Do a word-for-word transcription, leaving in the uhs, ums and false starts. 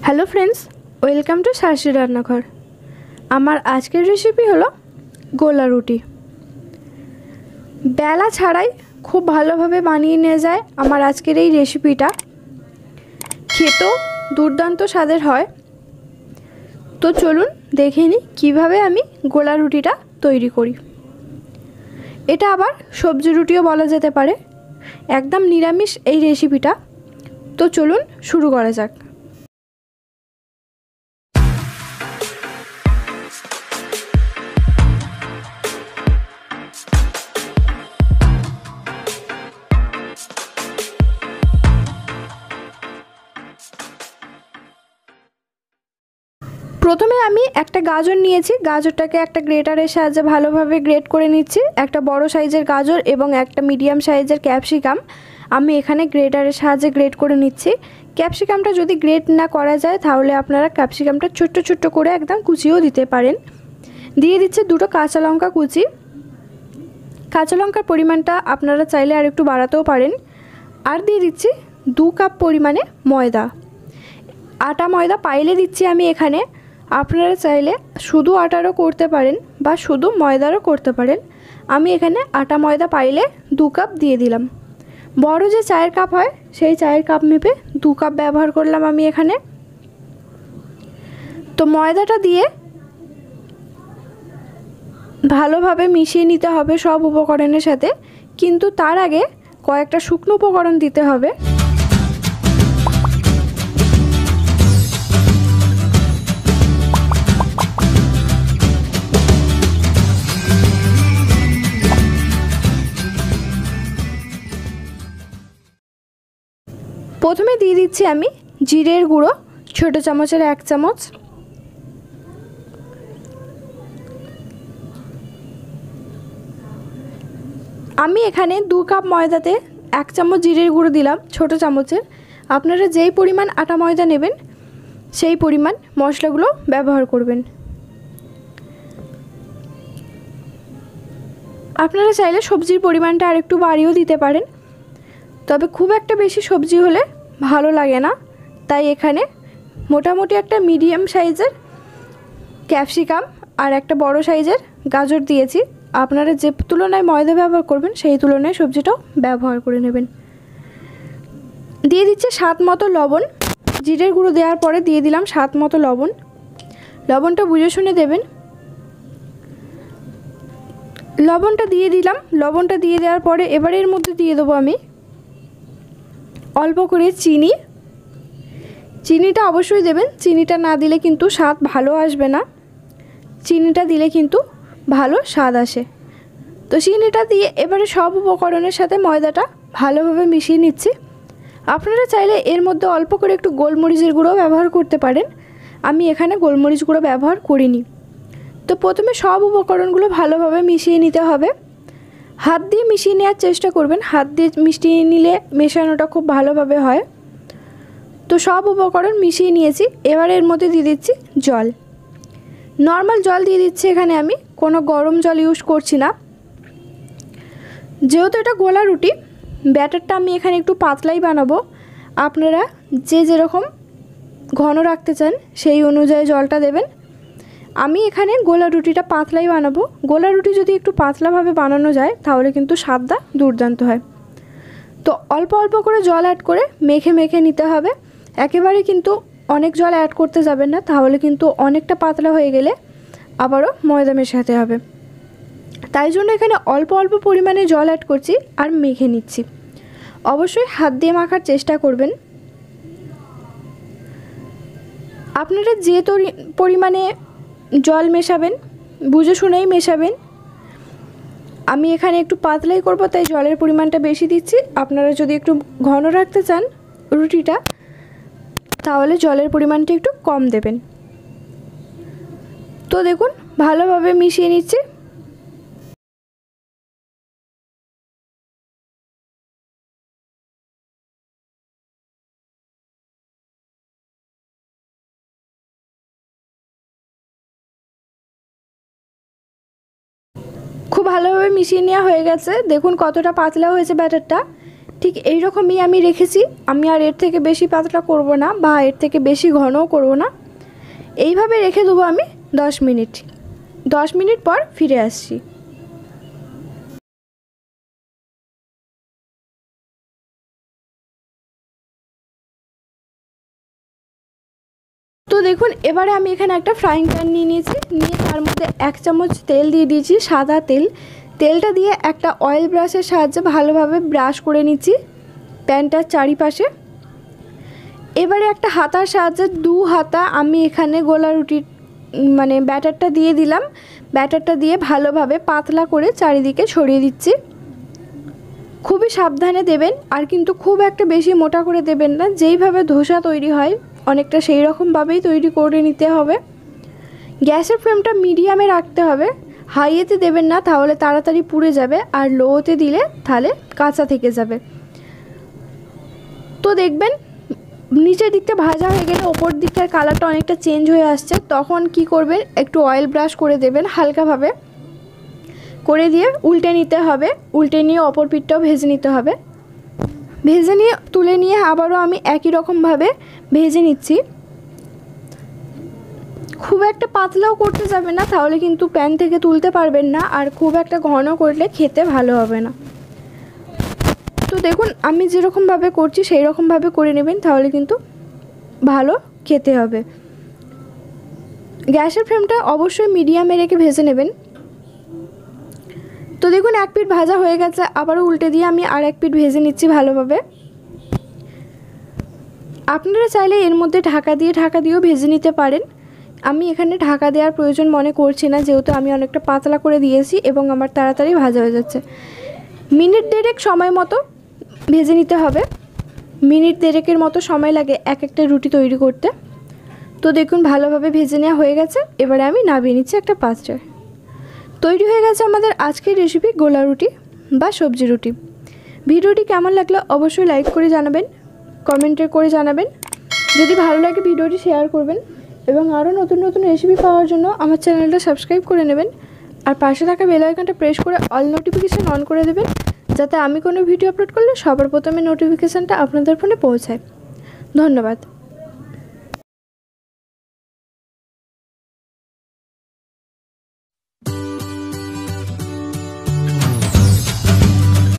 Hello friends, welcome to Shashi রান্নাঘর। আমার আজকের রেসিপি হলো গোলা রুটি। বেলা ছাড়াই খুব ভালোভাবে বানিয়ে নিয়ে যায় আমার আজকের এই রেসিপিটা। খেতেও দুর্দান্ত স্বাদের হয়। তো চলুন দেখে নিই কীভাবে আমি গোলা রুটিটা তৈরি করি। এটা আবার সবজি রুটিও বলা যেতে পারে। একদম নিরামিষ এই রেসিপিটা। তো চলুন শুরু করা যাক। প্রথমে আমি একটা গাজর নিয়েছি। গাজরটাকে একটা গ্রেটারের সাহায্যে ভালোভাবে গ্রেট করে নিচ্ছি। একটা বড় সাইজের গাজর এবং একটা মিডিয়াম সাইজের ক্যাপসিকাম আমি এখানে গ্রেটারের সাহায্যে গ্রেট করে নিচ্ছি। ক্যাপসিকামটা যদি গ্রেট না করা যায় তাহলে আপনারা ক্যাপসিকামটা ছোট্ট ছোট্ট করে একদম কুচিও দিতে পারেন। দিয়ে দিচ্ছি দুটো কাঁচা লঙ্কা কুচি। কাঁচা লঙ্কার পরিমাণটা আপনারা চাইলে আর একটু বাড়াতেও পারেন। আর দিয়ে দিচ্ছি দু কাপ পরিমাণে ময়দা। আটা ময়দা পাইলে দিচ্ছি আমি এখানে। আপনারা চাইলে শুধু আটারও করতে পারেন বা শুধু ময়দারও করতে পারেন। আমি এখানে আটা ময়দা পাইলে দু কাপ দিয়ে দিলাম। বড় যে চায়ের কাপ হয় সেই চায়ের কাপ মেপে দু কাপ ব্যবহার করলাম আমি এখানে। তো ময়দাটা দিয়ে ভালোভাবে মিশিয়ে নিতে হবে সব উপকরণের সাথে। কিন্তু তার আগে কয়েকটা শুকনো উপকরণ দিতে হবে। প্রথমে দিয়ে দিচ্ছি আমি জিরের গুঁড়ো, ছোট চামচের এক চামচ। আমি এখানে দু কাপ ময়দাতে এক চামচ জিরের গুঁড়ো দিলাম ছোট চামচের। আপনারা যেই পরিমাণ আটা ময়দা নেবেন সেই পরিমাণ মশলাগুলো ব্যবহার করবেন। আপনারা চাইলে সবজির পরিমাণটা আর একটু বাড়িয়েও দিতে পারেন, তবে খুব একটা বেশি সবজি হলে ভালো লাগে না। তাই এখানে মোটামুটি একটা মিডিয়াম সাইজের ক্যাপসিকাম আর একটা বড় সাইজের গাজর দিয়েছি। আপনারা যে তুলনায় ময়দা ব্যবহার করবেন সেই তুলনায় সবজিটাও ব্যবহার করে নেবেন। দিয়ে দিচ্ছে স্বাদ মতো লবণ। জিরের গুঁড়ো দেওয়ার পরে দিয়ে দিলাম স্বাদ মতো লবণ। লবণটা বুঝে শুনে দেবেন। লবণটা দিয়ে দিলাম। লবণটা দিয়ে দেওয়ার পরে এবারে এর মধ্যে দিয়ে দেবো আমি অল্প করে চিনি। চিনিটা অবশ্যই দেবেন। চিনিটা না দিলে কিন্তু স্বাদ ভালো আসবে না। চিনিটা দিলে কিন্তু ভালো স্বাদ আসে। তো চিনিটা দিয়ে এবারে সব উপকরণের সাথে ময়দাটা ভালোভাবে মিশিয়ে নিচ্ছি। আপনারা চাইলে এর মধ্যে অল্প করে একটু গোলমরিচের গুঁড়ো ব্যবহার করতে পারেন। আমি এখানে গোলমরিচ গুঁড়ো ব্যবহার করিনি। তো প্রথমে সব উপকরণগুলো ভালোভাবে মিশিয়ে নিতে হবে। হাত দিয়ে মিশিয়ে নেওয়ার চেষ্টা করবেন। হাত দিয়ে মিশিয়ে নিলে মেশানোটা খুব ভালোভাবে হয়। তো সব উপকরণ মিশিয়ে নিয়েছি। এবার এর মধ্যে দিয়ে দিচ্ছি জল। নর্মাল জল দিয়ে দিচ্ছি এখানে। আমি কোনো গরম জল ইউজ করছি না। যেহেতু এটা গোলা রুটি, ব্যাটারটা আমি এখানে একটু পাতলাই বানাবো। আপনারা যে যেরকম ঘন রাখতে চান সেই অনুযায়ী জলটা দেবেন। আমি এখানে গোলা রুটিটা পাতলাই বানাবো। গোলা রুটি যদি একটু পাতলাভাবে বানানো যায় তাহলে কিন্তু স্বাদটা দুর্দান্ত হয়। তো অল্প অল্প করে জল অ্যাড করে মেখে মেখে নিতে হবে। একেবারে কিন্তু অনেক জল অ্যাড করতে যাবেন না, তাহলে কিন্তু অনেকটা পাতলা হয়ে গেলে আবারও ময়দা মেশাতে হবে। তাই জন্য এখানে অল্প অল্প পরিমাণে জল অ্যাড করছি আর মেখে নিচ্ছি। অবশ্যই হাত দিয়ে মাখার চেষ্টা করবেন। আপনারা যে পরিমাণে জল মেশাবেন বুঝে শুনেই মেশাবেন। আমি এখানে একটু পাতলাই করব তাই জলের পরিমাণটা বেশি দিচ্ছি। আপনারা যদি একটু ঘন রাখতে চান রুটিটা তাহলে জলের পরিমাণটা একটু কম দেবেন। তো দেখুন ভালোভাবে মিশিয়ে নিচ্ছি। খুব ভালোভাবে মিশিয়ে নেওয়া হয়ে গেছে। দেখুন কতটা পাতলা হয়েছে ব্যাটারটা। ঠিক এই রকমই আমি রেখেছি। আমি আর এর থেকে বেশি পাতলা করব না বা এর থেকে বেশি ঘনও করব না, এইভাবে রেখে দেবো আমি দশ মিনিট। দশ মিনিট পর ফিরে আসছি। তো দেখুন এবারে আমি এখানে একটা ফ্রাইং প্যান নিয়ে নিয়েছি, নিয়ে তার মধ্যে এক চামচ তেল দিয়ে দিয়েছি, সাদা তেল। তেলটা দিয়ে একটা অয়েল ব্রাশের সাহায্যে ভালোভাবে ব্রাশ করে নিচ্ছি প্যানটার চারিপাশে। এবারে একটা হাতার সাহায্যে দু হাতা আমি এখানে গোলা রুটির মানে ব্যাটারটা দিয়ে দিলাম। ব্যাটারটা দিয়ে ভালোভাবে পাতলা করে চারিদিকে ছড়িয়ে দিচ্ছি। খুবই সাবধানে দেবেন, আর কিন্তু খুব একটা বেশি মোটা করে দেবেন না। যেইভাবে ধোসা তৈরি হয় অনেকটা সেই রকমভাবেই তৈরি করে নিতে হবে। গ্যাসের ফ্লেমটা মিডিয়ামে রাখতে হবে, হাইয়েতে দেবেন না, তাহলে তাড়াতাড়ি পুড়ে যাবে, আর লোতে দিলে তাহলে কাঁচা থেকে যাবে। তো দেখবেন নিচের দিকটা ভাজা হয়ে গেলে ওপর দিকটার কালারটা অনেকটা চেঞ্জ হয়ে আসছে, তখন কি করবেন একটু অয়েল ব্রাশ করে দেবেন হালকাভাবে করে, দিয়ে উল্টে নিতে হবে। উল্টে নিয়ে অপর পিঠটাও ভেজে নিতে হবে। ভেজে নিয়ে তুলে নিয়ে আবারও আমি একই রকমভাবে ভেজে নিচ্ছি। খুব একটা পাতলাও করতে যাবে না, তাহলে কিন্তু প্যান থেকে তুলতে পারবেন না, আর খুব একটা ঘন করলে খেতে ভালো হবে না। তো দেখুন আমি যেরকমভাবে করছি সেই রকমভাবে করে নেবেন, তাহলে কিন্তু ভালো খেতে হবে। গ্যাসের ফ্লেমটা অবশ্যই মিডিয়ামে রেখে ভেজে নেবেন। তো দেখুন এক পিঠ ভাজা হয়ে গেছে, আবারও উল্টে দিয়ে আমি আর এক পিঠ ভেজে নিচ্ছি ভালোভাবে। আপনারা চাইলে এর মধ্যে ঢাকা দিয়ে ঢাকা দিয়েও ভেজে নিতে পারেন। আমি এখানে ঢাকা দেওয়ার প্রয়োজন মনে করছি না, যেহেতু আমি অনেকটা পাতলা করে দিয়েছি এবং আমার তাড়াতাড়ি ভাজা হয়ে যাচ্ছে। মিনিট দেড়েক সময় মতো ভেজে নিতে হবে। মিনিট দেড়েকের মতো সময় লাগে এক একটা রুটি তৈরি করতে। তো দেখুন ভালোভাবে ভেজে নেওয়া হয়ে গেছে, এবারে আমি নামিয়ে নিচ্ছি একটা পাত্রে। তৈরি হয়ে গেছে আমাদের আজকের রেসিপি গোলা রুটি বা সবজি রুটি। ভিডিওটি কেমন লাগলো অবশ্যই লাইক করে জানাবেন, কমেন্টে করে জানাবেন। যদি ভালো লাগে ভিডিওটি শেয়ার করবেন, এবং আরও নতুন নতুন রেসিপি পাওয়ার জন্য আমার চ্যানেলটা সাবস্ক্রাইব করে নেবেন, আর পাশে থাকা বেল আইকনটা প্রেস করে অল নোটিফিকেশান অন করে দেবেন, যাতে আমি কোনো ভিডিও আপলোড করলে সবার প্রথমে নোটিফিকেশানটা আপনাদের ফোনে পৌঁছায়। ধন্যবাদ।